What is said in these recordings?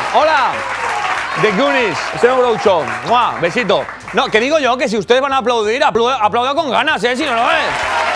Hola. The Goonies, ese Groucho. ¡Mua! Besito. No, que digo yo que si ustedes van a aplaudir, aplauda con ganas, si no lo es.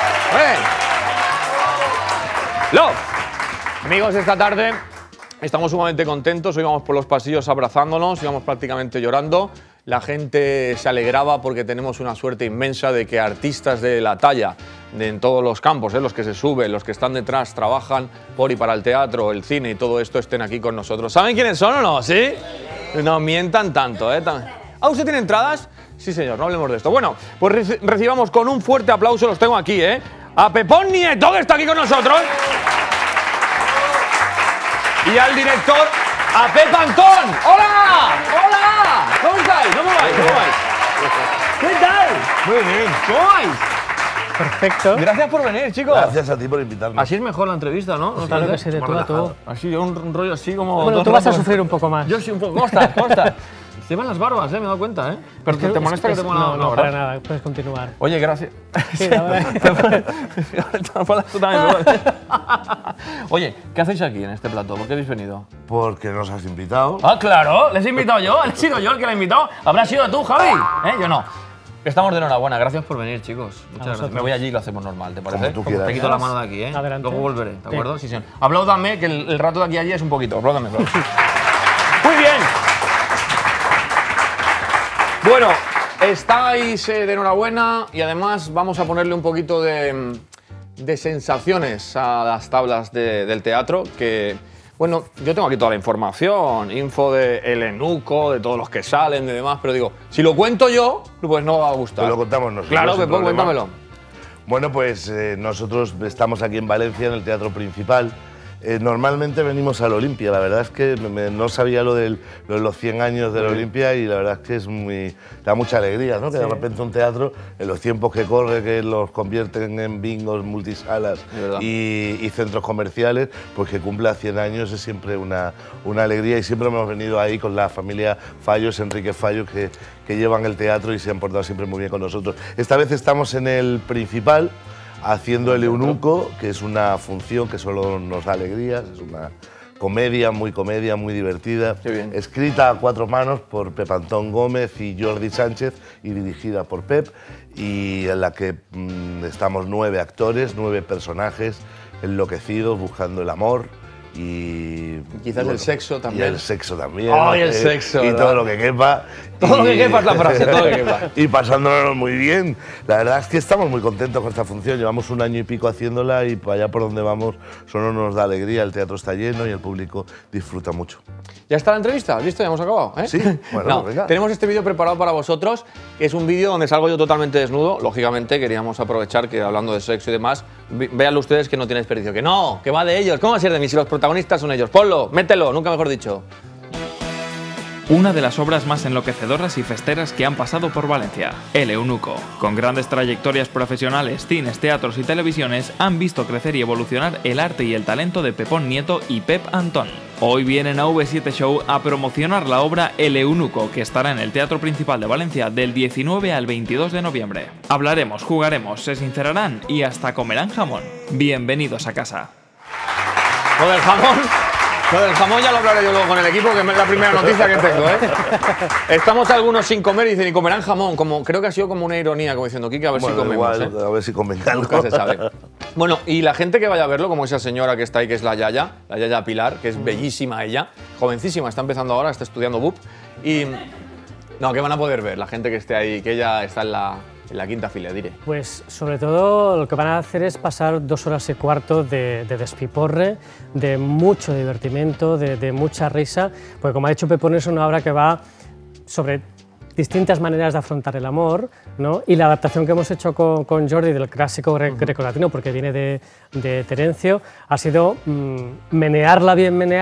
Amigos, esta tarde estamos sumamente contentos. Hoy vamos por los pasillos abrazándonos, íbamos prácticamente llorando. La gente se alegraba porque tenemos una suerte inmensa de que artistas de la talla en todos los campos, los que se suben, los que están detrás, trabajan por y para el teatro, el cine y todo esto estén aquí con nosotros. ¿Saben quiénes son o no? ¿Sí? No mientan tanto, ¿eh? ¿Ah, usted tiene entradas? Sí, señor, no hablemos de esto. Bueno, pues recibamos con un fuerte aplauso, los tengo aquí, a Pepón Nieto, que está aquí con nosotros. Y al director, a Pep Antón. ¡Hola! ¡Hola! ¿Cómo estáis? ¿Cómo vais? ¿Cómo vais? ¿Qué tal? Muy bien. ¿Cómo vais? Perfecto. Gracias por venir, chicos. Gracias a ti por invitarme. Así es mejor la entrevista, ¿no? Sí, claro que sí, de tú a tú. Así, un rollo así como... Bueno, tú vas a sufrir un poco más. Yo sí, un poco. ¿Cómo estás? ¿Cómo estás? Se van las barbas, me he dado cuenta, Pero ¿te molesta que te ponga? No, no, para nada, puedes continuar. Oye, gracias. Sí, la verdad. Tú también. Oye, ¿qué hacéis aquí en este plató? ¿Por qué habéis venido? Porque nos has invitado. Ah, claro, les he invitado yo. ¿He sido yo el que le he invitado? ¿Habrás sido tú, Javi? Yo no. Estamos de enhorabuena, gracias por venir, chicos. Muchas gracias. Me voy allí y lo hacemos normal, ¿te parece? Como tú quieras. Te quito la mano de aquí, Adelante. Luego volveré, ¿de acuerdo? Sí, señor. Apláudame, que el rato de aquí a allí es un poquito. Apláudame. Muy bien. Bueno, estáis de enhorabuena y además vamos a ponerle un poquito de sensaciones a las tablas del teatro que... Bueno, yo tengo aquí toda la información, info de El Eunuco, de todos los que salen, de demás, pero digo, si lo cuento yo, pues no va a gustar. Te lo contamos nosotros. Claro, Pepón, cuéntamelo. Bueno, pues nosotros estamos aquí en Valencia, en el Teatro Principal. Normalmente venimos al Olimpia, la verdad es que no sabía lo de los 100 años del Olimpia y la verdad es que da mucha alegría, ¿no? Que de repente un teatro, en los tiempos que corre, que los convierten en bingos, multisalas y centros comerciales, pues que cumpla 100 años es siempre una alegría y siempre hemos venido ahí con la familia Fallos, Enrique Fallos, que llevan el teatro y se han portado siempre muy bien con nosotros. Esta vez estamos en el Principal, haciendo El Eunuco, que es una función que solo nos da alegrías, es una comedia muy divertida, escrita a 4 manos por Pep Antón Gómez y Jordi Sánchez y dirigida por Pep, y en la que estamos 9 actores, 9 personajes enloquecidos buscando el amor. Y quizás el sexo también. Y el sexo también. ¡Ay, el sexo! Y ¿verdad? Todo lo que quepa. Todo lo que quepa es la frase, todo lo que quepa. Y pasándonos muy bien. La verdad es que estamos muy contentos con esta función. Llevamos 1 año y pico haciéndola y para allá por donde vamos solo nos da alegría. El teatro está lleno y el público disfruta mucho. ¿Ya está la entrevista? ¿Listo? ¿Ya hemos acabado? Sí, bueno, no, venga. Tenemos este vídeo preparado para vosotros, que es un vídeo donde salgo yo totalmente desnudo. Lógicamente queríamos aprovechar que hablando de sexo y demás, véanlo ustedes que no tiene desperdicio. Que no, que va de ellos. ¿Cómo va a ser de mí si los protagonistas son ellos? Ponlo, mételo, nunca mejor dicho. Una de las obras más enloquecedoras y festeras que han pasado por Valencia, El Eunuco. Con grandes trayectorias profesionales, cines, teatros y televisiones, han visto crecer y evolucionar el arte y el talento de Pepón Nieto y Pep Antón. Hoy vienen a V7 Show a promocionar la obra El Eunuco, que estará en el Teatro Principal de Valencia del 19 al 22 de noviembre. Hablaremos, jugaremos, se sincerarán y hasta comerán jamón. Bienvenidos a casa. Lo del jamón ya lo hablaré yo luego con el equipo, que es la primera noticia que tengo, Estamos algunos sin comer y dicen, y comerán jamón. Creo que ha sido como una ironía, como diciendo, Kike, a ver si comemos. Igual, a ver si comen algo. Nunca se sabe. Bueno, y la gente que vaya a verlo, como esa señora que está ahí, que es la Yaya Pilar, que es bellísima ella, jovencísima, está empezando ahora, está estudiando BUP. Y no, que van a poder ver la gente que esté ahí, que ella está en la quinta fila, diré. Pues sobre todo lo que van a hacer es pasar 2 horas y cuarto de despiporre, de mucho divertimento, de mucha risa, porque como ha dicho Pepón, es una obra que va sobre distintas maneras de afrontar el amor, ¿no? Y la adaptación que hemos hecho con Jordi del clásico grecolatino, porque viene de Terencio, ha sido menearla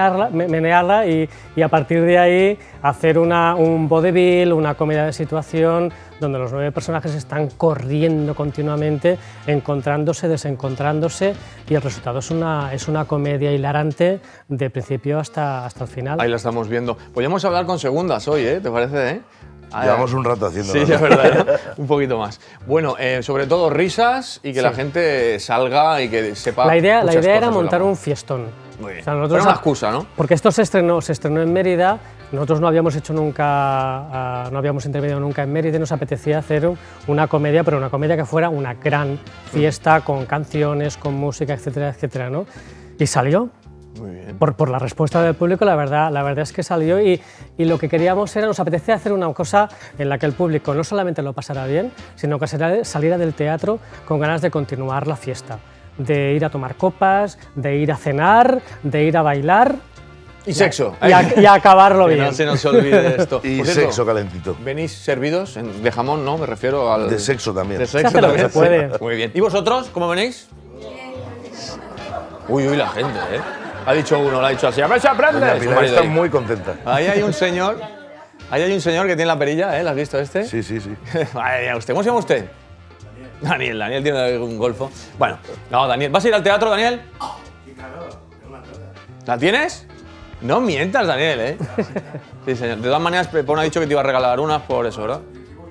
y a partir de ahí hacer un vodevil, una comedia de situación, donde los 9 personajes están corriendo continuamente, encontrándose, desencontrándose, y el resultado es una comedia hilarante de principio hasta el final. Ahí la estamos viendo. Podríamos hablar con segundas hoy, ¿te parece, Llevamos un rato haciéndolo. Sí, es verdad, ¿no? Un poquito más. Bueno, sobre todo risas y que la gente salga y que sepa. La idea era cosas montar un fiestón. Muy bien. O sea, nosotros, era una excusa, ¿no? Porque esto se estrenó en Mérida, nosotros no habíamos hecho nunca, no habíamos intervenido nunca en Mérida y nos apetecía hacer una comedia, pero una comedia que fuera una gran fiesta con canciones, con música, etcétera, etcétera, ¿no? Y salió. Muy bien. Por la respuesta del público, la verdad es que salió y lo que queríamos era, nos apetecía hacer una cosa en la que el público no solamente lo pasara bien, sino que saliera del teatro con ganas de continuar la fiesta, de ir a tomar copas, de ir a cenar, de ir a bailar. Y sexo. Y a acabarlo Que bien. no se nos olvide esto. Y Por cierto, sexo calentito. ¿venís servidos de jamón, no? Me refiero al... De sexo también. De Se sexo hace lo que también. se puede. Muy bien. ¿Y vosotros, cómo venís? Uy, la gente, ¿eh? Ha dicho uno, lo ha dicho así. ¡A ver si aprende! Doña Su Pilar marido está ahí. muy contenta. Ahí hay un señor que tiene la perilla, ¿eh? ¿Lo has visto este? Sí, sí, sí. Madre mía, ¿cómo se llama usted? Daniel tiene un golfo. Bueno, no, Daniel. ¿Vas a ir al teatro, Daniel? Sí, claro. ¿La tienes? No mientas, Daniel, ¿eh? Sí, señor. De todas maneras, Pepón ha dicho que te iba a regalar unas por eso, ¿verdad?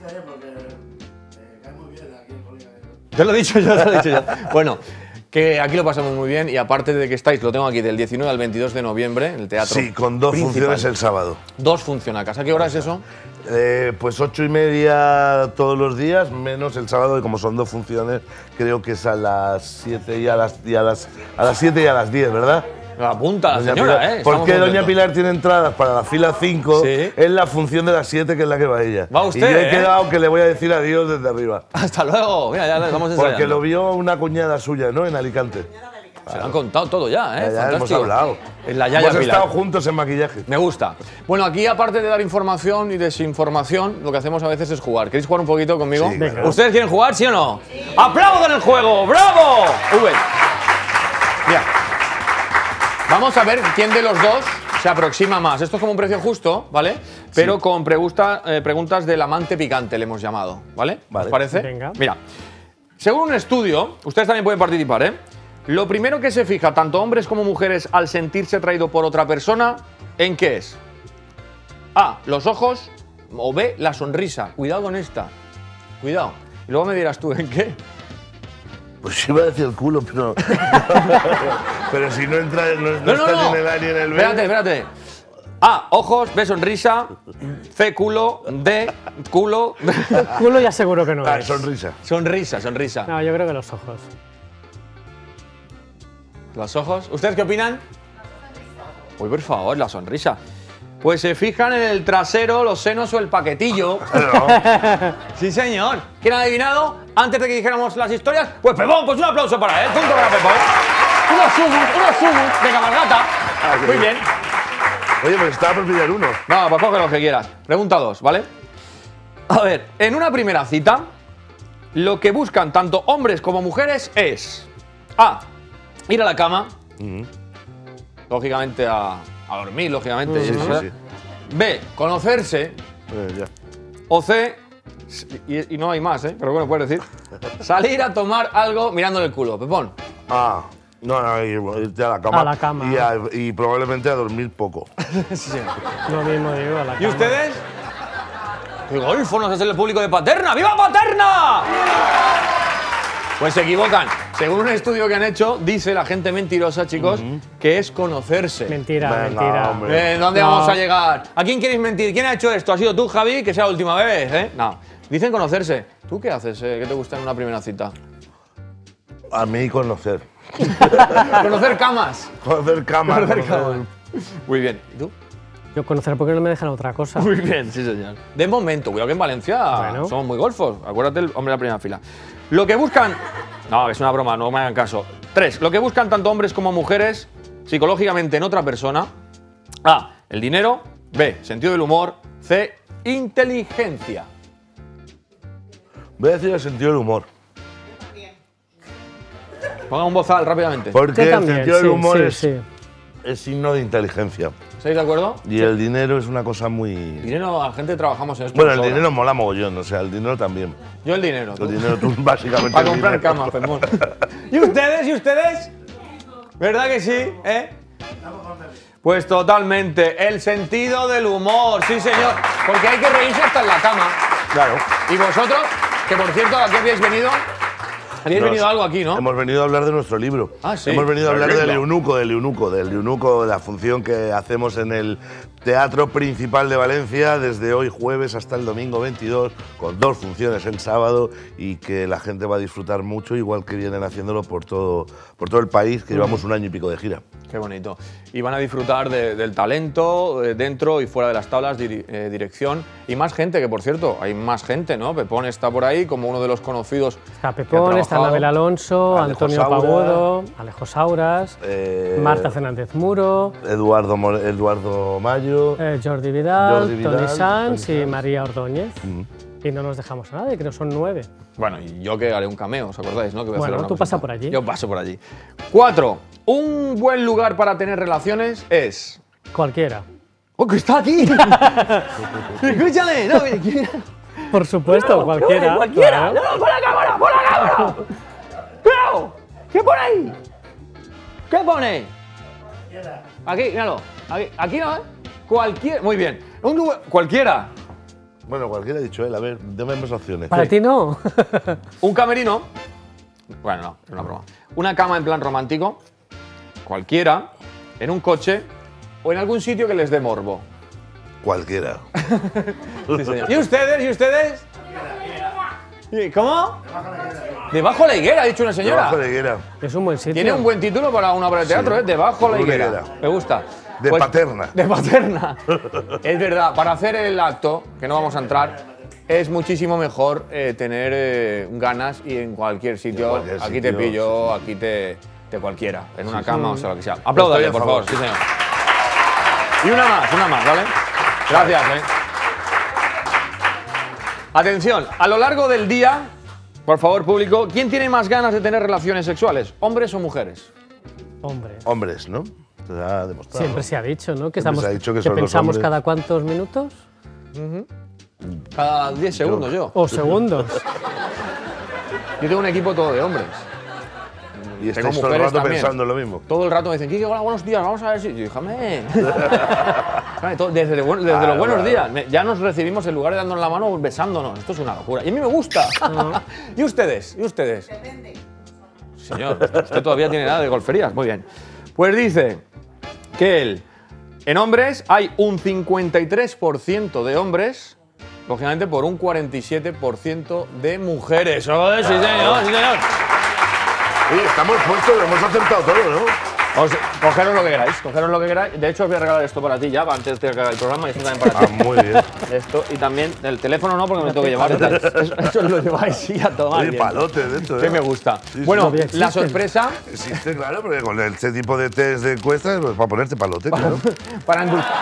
Te lo he dicho yo, Bueno, que aquí lo pasamos muy bien y aparte de que estáis, lo tengo aquí, del 19 al 22 de noviembre en el teatro. Sí, con 2 principal. funciones el sábado. 2 funcionacas. ¿A qué hora es eso? Pues 8:30 todos los días, menos el sábado, y como son 2 funciones, creo que es a las 7 y a las 7 y a las 10, ¿verdad? Apunta la Doña señora, Pilar. ¿eh? Porque Estamos Doña contentos. Pilar tiene entradas para la fila 5 Sí. en la función de las 7, que es la que va ella. Va usted, y yo he ¿eh? quedado que le voy a decir adiós desde arriba. Hasta luego. Mira, ya estamos ensayando. Porque lo vio una cuñada suya, ¿no? En Alicante. Se lo han contado todo ya, ¿eh? Ya hemos Fantástico. hablado. Es la Yaya Hemos Pilar. estado juntos en maquillaje. Me gusta. Bueno, aquí aparte de dar información y desinformación, lo que hacemos a veces es jugar. ¿Queréis jugar un poquito conmigo? Sí, Venga. ¿Ustedes quieren jugar, sí o no? Sí. ¡Aplaudan el juego! ¡Bravo! Mira. Vamos a ver quién de los dos se aproxima más. Esto es como un precio justo, ¿vale? Pero con preguntas del amante picante le hemos llamado, ¿vale? Vale. ¿Os parece? Venga. Mira, según un estudio, ustedes también pueden participar, ¿eh? Lo primero que se fija tanto hombres como mujeres al sentirse atraído por otra persona, ¿en qué es? A, los ojos, o B, la sonrisa. Cuidado con esta. Cuidado. Y luego me dirás tú, ¿en qué? Pues iba a decir el culo, pero. Pero si no entra, no está ni en el A ni en el B. Espérate. A, ojos, B, sonrisa, C, culo, D, culo. Culo ya seguro que no Ah, es. sonrisa. Sonrisa. No, yo creo que los ojos. Los ojos. ¿Ustedes qué opinan? Uy, por favor, la sonrisa. Pues se fijan en el trasero, los senos o el paquetillo. Sí, señor. ¿Quién ha adivinado? Antes de que dijéramos las historias, pues Pepón, pues un aplauso para él. Punto para Pepón. Unos sumus de cabalgata. Muy bien. Oye, pues estaba por pillar uno. No, pues coge lo que quieras. Pregunta 2, ¿vale? A ver, en una primera cita, lo que buscan tanto hombres como mujeres es A, ir a la cama, lógicamente a dormir, lógicamente. y eso, sí. B, conocerse, Ya. o C, y no hay más, pero bueno, puedes decir, salir a tomar algo mirándole el culo. Pepón. Ah, no, irte a la cama. A la cama. Y probablemente a dormir poco. Sí, señor. Lo mismo digo, a la ¿Y cama. ustedes? ¡Qué golfo nos hace el público de Paterna! ¡Viva Paterna! Pues se equivocan. Según un estudio que han hecho, dice la gente mentirosa, chicos, que es conocerse. Mentira, Venga, mentira. hombre. ¿Dónde No. vamos a llegar? ¿A quién queréis mentir? ¿Quién ha hecho esto? ¿Ha sido tú, Javi? Que sea la última vez, ¿eh? No. Dicen conocerse. ¿Tú qué haces? ¿Qué te gusta en una primera cita? A mí conocer. Conocer camas. Conocer cama. Conocer conocer- camas. Muy bien. ¿Y tú? Yo conocer porque no me dejan otra cosa. Muy bien, sí, señor. De momento, cuidado que en Valencia Bueno. somos muy golfos. Acuérdate, el hombre de la primera fila. Lo que buscan. No, es una broma, no me hagan caso. 3. Lo que buscan tanto hombres como mujeres psicológicamente en otra persona. A. El dinero. B. Sentido del humor. C. Inteligencia. Voy a decir el sentido del humor. Pongan un bozal rápidamente. Porque Yo el también, sentido del sí, humor sí. es signo de inteligencia. ¿Estáis de acuerdo? Y el dinero es una cosa muy. Dinero, la gente trabajamos en esto. Bueno, el sobra. dinero mola mogollón, o sea, el dinero también. Yo el dinero. ¿tú? El dinero tú básicamente. Para el comprar dinero. camas, Pepón. ¿Y ustedes? ¿Y ustedes? ¿Verdad que sí? Pues totalmente. El sentido del humor, sí, señor. Porque hay que reírse hasta en la cama. Claro. Y vosotros, que por cierto, ¿a qué habéis venido? ¿Habéis venido algo aquí, no? Hemos venido a hablar de nuestro libro. Ah, sí. Hemos venido a hablar del Eunuco, de la función que hacemos en el Teatro Principal de Valencia desde hoy jueves hasta el domingo 22, con 2 funciones el sábado, y que la gente va a disfrutar mucho, igual que vienen haciéndolo por todo el país, que llevamos 1 año y pico de gira. Qué bonito. Y van a disfrutar del talento dentro y fuera de las tablas, dirección y más gente, que por cierto, hay más gente, ¿no? Pepón está por ahí como uno de los conocidos. Está Pepón, está Anabel Alonso, Alejo Antonio Saura, Pagudo, Alejo Sauras, Marta Fernández Muro, Eduardo Mayo, Jordi Vidal, Toni Sanz y María Ordóñez. Y no nos dejamos a nadie, creo que son 9. Bueno, y yo que haré un cameo, ¿os acordáis, no? Que voy a hacer Bueno, una tú cosita. pasa por allí. Yo paso por allí. 4. Un buen lugar para tener relaciones es… Cualquiera. ¡Oh, que está aquí! ¡Escúchale! No, Por supuesto, cualquiera. ¡Cualquiera! Claro. ¡No, por la cámara! ¡Por la cámara! ¡Claro! ¿Qué pone ahí? ¿Qué pone? Aquí, míralo. Aquí no, ¿eh? Cualquiera. Muy bien. Un lugar… ¡Cualquiera! Bueno, cualquiera ha dicho él. A ver, dame más opciones. Para ti no. Un camerino. Bueno, no, es una broma. Una cama en plan romántico. Cualquiera. En un coche. O en algún sitio que les dé morbo. Cualquiera. Sí, señor. ¿Y ustedes? ¿Y ustedes? ¿Cómo? Debajo de la higuera, ha dicho una señora. Debajo de la higuera. Es un buen sitio. Tiene un buen título para una obra de teatro, Sí. ¿eh? Debajo de la Una higuera. higuera. Me gusta. De Paterna. De Paterna. Es verdad, para hacer el acto, que no vamos a entrar, es muchísimo mejor tener ganas y en cualquier sitio. cualquier Aquí sitio, te pillo, aquí te cualquiera. En una cama o sea lo que sea. Apláudale, Estoy a por favor. favor. Sí, señor. Y una más, ¿vale? Gracias, Atención, a lo largo del día, por favor, público, ¿quién tiene más ganas de tener relaciones sexuales? ¿Hombres o mujeres? Hombre. Hombres, ¿no? Se ha demostrado. Siempre se ha dicho, ¿no? Que, Siempre se ha dicho que son los pensamos hombres. cada cuántos minutos Cada 10 segundos yo. o segundos. Yo tengo un equipo todo de hombres. Y Tengo estáis todo el mujeres rato también. pensando lo mismo. Todo el rato me dicen, Kike, hola, buenos días, vamos a ver si… Déjame. Desde los buenos días. Ya nos recibimos en lugar de dándonos la mano, besándonos. Esto es una locura. Y a mí me gusta. ¿Y ustedes? ¿Y ustedes? Depende. Señor, usted todavía tiene nada de golferías. Muy bien. Pues dice que en hombres hay un 53% de hombres, lógicamente por un 47% de mujeres. ¡Oh, sí, señor! ¡Sí, señor! Oye, estamos puestos, lo hemos acertado todo, ¿no? Cogeros lo que queráis, cogeros lo que queráis. De hecho, os voy a regalar esto para ti ya, antes de que haga el programa, y esto también para ti. Muy bien. Esto, y también el teléfono no, porque me lo tengo que llevar. Eso lo lleváis sí a tomar. Oye, viento. palote dentro, ¿eh? Que me gusta. Sí, Bueno, todavía la existen. sorpresa Existe, claro, porque con este tipo de test de encuestas, pues para ponerte palote, claro. para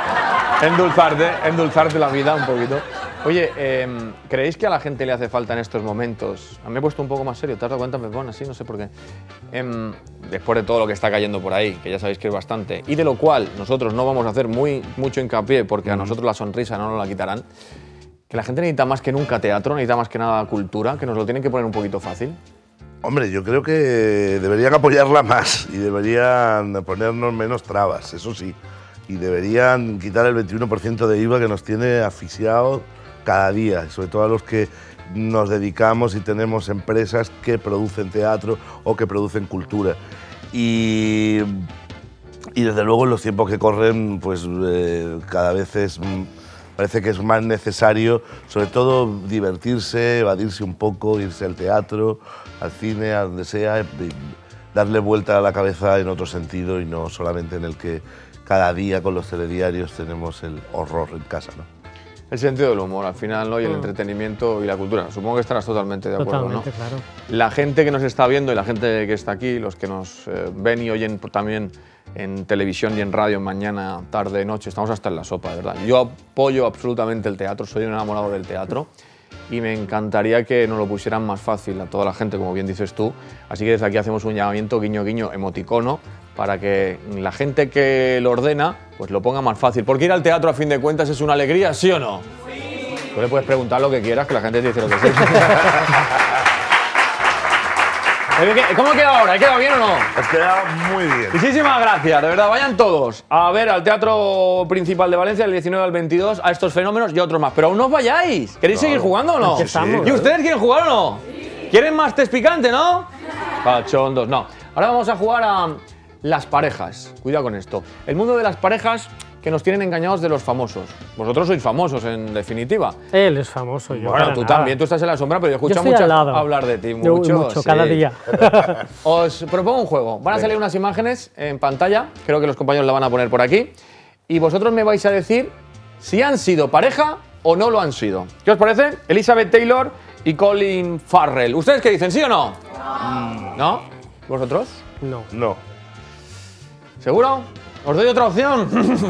endulzarte la vida un poquito. Oye, ¿creéis que a la gente le hace falta en estos momentos? A mí me he puesto un poco más serio, ¿te has dado cuenta? Me pone así, no sé por qué. Después de todo lo que está cayendo por ahí, que ya sabéis que es bastante, y de lo cual nosotros no vamos a hacer mucho hincapié, porque a nosotros la sonrisa no nos la quitarán, que la gente necesita más que nunca teatro, necesita más que nada cultura, que nos lo tienen que poner un poquito fácil. Hombre, yo creo que deberían apoyarla más y deberían ponernos menos trabas, eso sí. Y deberían quitar el 21% de IVA que nos tiene asfixiados cada día, sobre todo a los que nos dedicamos y tenemos empresas que producen teatro o que producen cultura. Y desde luego en los tiempos que corren, pues cada vez parece que es más necesario, sobre todo divertirse, evadirse un poco, irse al teatro, al cine, a donde sea, y darle vuelta a la cabeza en otro sentido y no solamente en el que cada día con los telediarios tenemos el horror en casa, ¿no? El sentido del humor, al final, ¿no? Y el entretenimiento y la cultura. Supongo que estarás totalmente de acuerdo, Totalmente, ¿no? claro. La gente que nos está viendo y la gente que está aquí, los que nos ven y oyen también en televisión y en radio mañana, tarde, noche, estamos hasta en la sopa, de verdad. Yo apoyo absolutamente el teatro, soy un enamorado del teatro y me encantaría que nos lo pusieran más fácil a toda la gente, como bien dices tú. Así que desde aquí hacemos un llamamiento, guiño, guiño, emoticono, para que la gente que lo ordena pues lo ponga más fácil. Porque ir al teatro, a fin de cuentas, es una alegría, ¿sí o no? Sí. Tú le puedes preguntar lo que quieras, que la gente te dice lo que sí. ¿Cómo ha quedado ahora? ¿Ha quedado bien o no? Has quedado muy bien. Muchísimas gracias, de verdad. Vayan todos a ver al Teatro Principal de Valencia del 19 al 22 a estos fenómenos y a otros más. Pero aún no os vayáis. ¿Queréis seguir jugando o no? Aquí estamos. ¿Y ustedes quieren jugar o no? ¿Quieren más test picante, no? Cachondos, no. Ahora vamos a jugar a las parejas. Cuidado con esto. El mundo de las parejas que nos tienen engañados de los famosos. Vosotros sois famosos, en definitiva. Él es famoso, yo. Bueno, tú también, tú estás en la sombra, pero yo escucho estoy al lado. hablar de ti. Mucho, sí. cada día. Os propongo un juego. Van a salir unas imágenes en pantalla, creo que los compañeros la van a poner por aquí, y vosotros me vais a decir si han sido pareja o no lo han sido. ¿Qué os parece? Elizabeth Taylor y Colin Farrell. ¿Ustedes qué dicen, sí o no? ¿No? ¿Vosotros? No. No. ¿Seguro? ¿Os doy otra opción?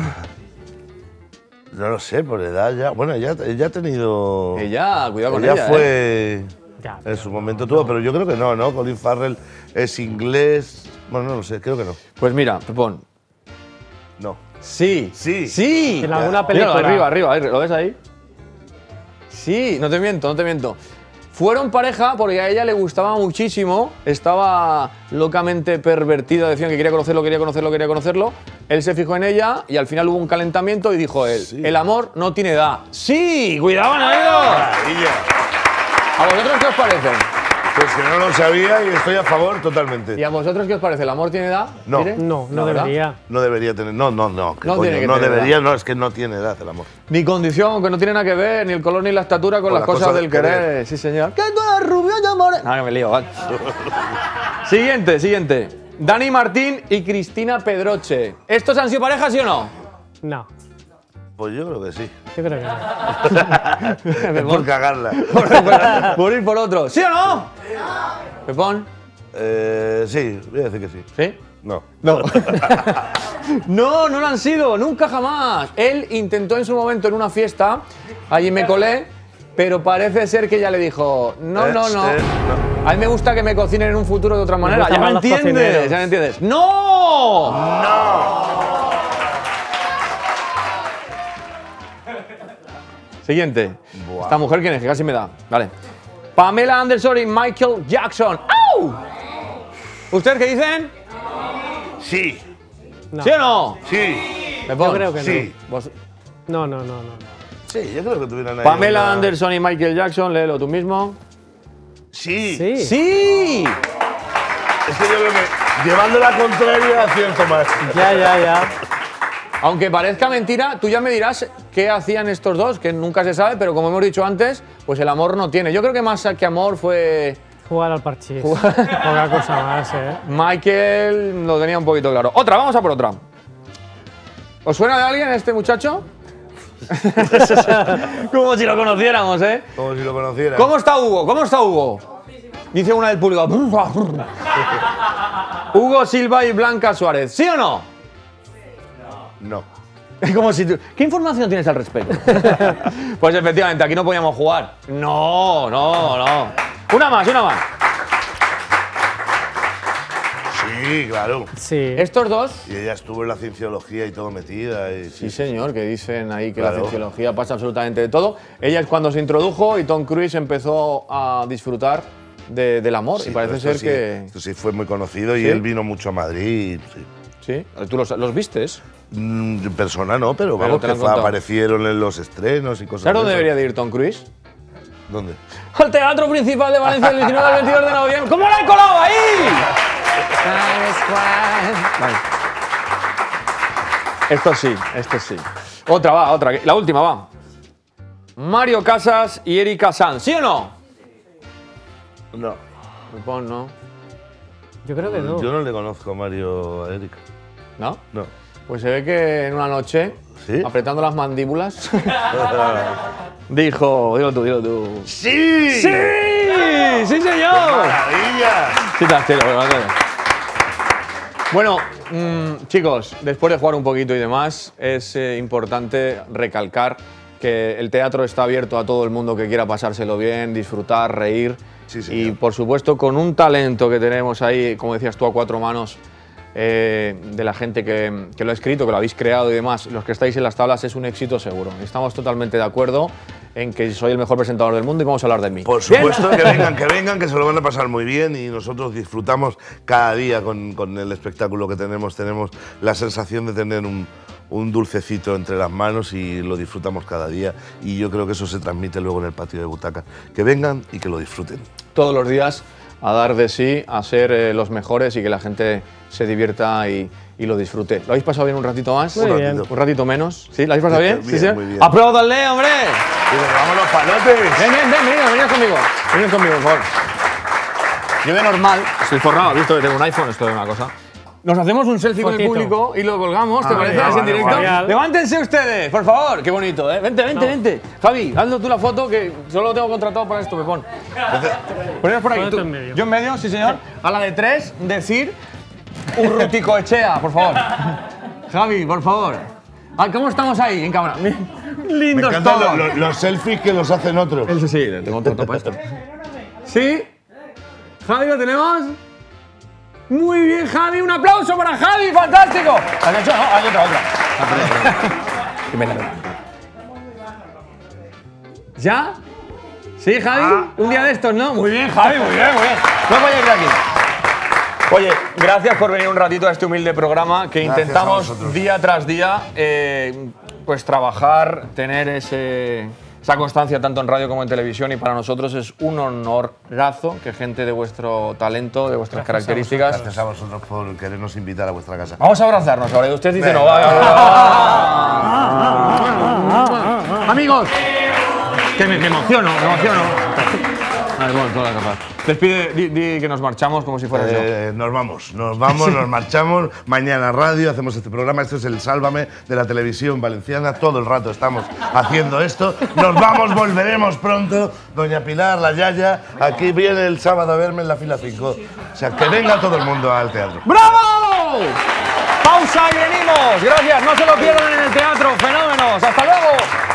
No lo sé, por edad ya. Bueno, ella ha tenido. Ella, cuidado con ella. ella. Fue. Ya, En su momento tuvo, pero yo creo que no, ¿no? Colin Farrell es inglés. Bueno, no lo sé, creo que no. Pues mira, Pepón. No. Sí. Sí. Sí. En alguna Míralo, película. arriba, ¿lo ves ahí? Sí, no te miento. Fueron pareja porque a ella le gustaba muchísimo, estaba locamente pervertida, decían que quería conocerlo. Él se fijó en ella y al final hubo un calentamiento y dijo él, Sí. el amor no tiene edad. ¡Sí! ¡Cuidado, Nairo! Maravilla. ¿A vosotros qué os parece? Pues que no lo sabía y estoy a favor totalmente. ¿Y a vosotros qué os parece? ¿El amor tiene edad? No. ¿Mire? no ¿verdad? debería. No debería tener. No. ¿qué No coño? tiene que No tener debería, edad. no, es que no tiene edad el amor. Ni condición, que no tiene nada que ver, ni el color ni la estatura con las cosas del querer. Sí, señor. ¡Que tú eres rubio, yo more! No, que me lío, vale. Siguiente. Dani Martín y Cristina Pedroche. ¿Estos han sido pareja, sí o no? No. Pues yo creo que sí. Yo creo que no. Es por cagarla. Por ir por otro. ¿Sí o no? Pepón. Sí, voy a decir que sí. ¿Sí? No. No. No lo han sido, nunca jamás. Él intentó en su momento en una fiesta, allí me colé, pero parece ser que ella le dijo, no. A mí me gusta que me cocinen en un futuro de otra manera. gustan Ya me más los entiendes, cocineros. ya me entiendes. ¡No! ¡No! Siguiente. Buah. Esta mujer, ¿quién es? Que casi me da. Vale. Pamela Anderson y Michael Jackson. ¡Au! ¿Ustedes qué dicen? Sí. No. ¿Sí o no? Sí. Pepón. Yo creo que Sí. Vos- no. Sí, yo creo que tuvieran ahí. Pamela una- Anderson y Michael Jackson, léelo tú mismo. Sí. Sí. ¡Sí! Es que yo creo que llevando la contraria acierto más. Ya. Aunque parezca mentira, tú ya me dirás qué hacían estos dos, que nunca se sabe, pero como hemos dicho antes, pues el amor no tiene. Yo creo que más que amor fue… Jugar al parchís. Poca cosa más, Michael lo tenía un poquito claro. Otra, vamos a por otra. ¿Os suena de alguien este muchacho? Como si lo conociéramos, ¿eh? Como si lo conociera. ¿Cómo está Hugo? Dice una del público. Hugo Silva y Blanca Suárez. ¿Sí o no? No. Como si tú… ¿Qué información tienes al respecto? Pues efectivamente, aquí no podíamos jugar. No. Una más. Sí, claro. Sí. Estos dos… Y ella estuvo en la cienciología y todo metida. Y, Sí, señor, que dicen ahí que Claro. la cienciología pasa absolutamente de todo. Ella es cuando se introdujo y Tom Cruise empezó a disfrutar del amor. Sí, y parece pero ser esto sí, que… Esto sí fue muy conocido y ¿Sí? él vino mucho a Madrid. Sí. ¿Sí? ¿Tú los vistes? En persona no, pero vamos, te lo que han contado. aparecieron en los estrenos y cosas ¿Sabes dónde de debería esas. de ir Tom Cruise? ¿Dónde? Al Teatro Principal de Valencia el 19 al 22 de noviembre. ¿Cómo la he colado ahí? Vale. Esto sí. Otra. La última va. Mario Casas y Erika Sanz. ¿Sí o no? No. Pepón, no. Yo creo que no. Yo no le conozco a Mario a Erika. ¿No? No. Pues se ve que en una noche, ¿Sí? apretando las mandíbulas, dijo, dilo tú. ¡Sí! ¡Sí! ¡Sí, señor! ¡Maravilla! Bueno, chicos, después de jugar un poquito y demás, es importante recalcar que el teatro está abierto a todo el mundo que quiera pasárselo bien, disfrutar, reír. Sí, señor. Y por supuesto, con un talento que tenemos ahí, como decías tú, a cuatro manos, de la gente que lo ha escrito, que lo habéis creado y demás, los que estáis en las tablas, es un éxito seguro. Estamos totalmente de acuerdo en que soy el mejor presentador del mundo y vamos a hablar de mí. Por supuesto, que vengan, que se lo van a pasar muy bien y nosotros disfrutamos cada día con el espectáculo que tenemos. Tenemos la sensación de tener un un dulcecito entre las manos y lo disfrutamos cada día. Y yo creo que eso se transmite luego en el patio de butacas. Que vengan y que lo disfruten. Todos los días a dar de sí, a ser los mejores y que la gente se divierta y lo disfrute. ¿Lo habéis pasado bien un ratito más? Muy bien. ¿Un ratito menos? ¿Sí? ¿Lo habéis pasado bien? Bien, ¿Sí, sí? muy bien. ¡Apláudanle, hombre! Y nos vamos los palotes. Venid conmigo. Venid conmigo, por favor. Yo de normal, estoy forrado, visto que tengo un iPhone, esto es una cosa. Nos hacemos un selfie con el público y lo colgamos, ¿te parece? vale, Así en directo. genial. Levántense ustedes, por favor. Qué bonito, ¿eh? Vente. Javi, hazlo tú la foto que solo lo tengo contratado para esto, Pepón. Poneros por aquí. Ponete Tú. en medio. Yo en medio, sí señor. A la de 3, decir Urrutico Echea, por favor. Javi, por favor. ¿Cómo estamos ahí en cámara? Me Lindos encantan todos. los selfies que los hacen otros. Eso sí, tengo contrato para esto. ¿Sí? ¿Javi lo tenemos? Muy bien, Javi. Un aplauso para Javi. ¡Fantástico! ¿Has hecho? No, hay otra. Qué pena. ¿Ya? ¿Sí, Javi? Un día de estos, ¿no? Muy bien, Javi, muy bien. No vayáis de aquí. Oye, gracias por venir un ratito a este humilde programa que Gracias intentamos a vosotros. día tras día pues trabajar, tener esa constancia tanto en radio como en televisión, y para nosotros es un honorazo que gente de vuestro talento, de vuestras características. Gracias a vosotros por querernos invitar a vuestra casa. Vamos a abrazarnos ahora. Usted dice no, amigos, que me emociono. Vale, bueno, toda la capa. Despide, di que nos marchamos como si fuera yo. Nos vamos, nos marchamos. Mañana radio, hacemos este programa. Esto es el Sálvame de la televisión valenciana. Todo el rato estamos haciendo esto. Nos vamos, volveremos pronto. Doña Pilar, la Yaya, aquí viene el sábado a verme en la fila 5. O sea, que venga todo el mundo al teatro. ¡Bravo! Pausa y venimos. Gracias, no se lo pierdan en el teatro. Fenómenos. Hasta luego.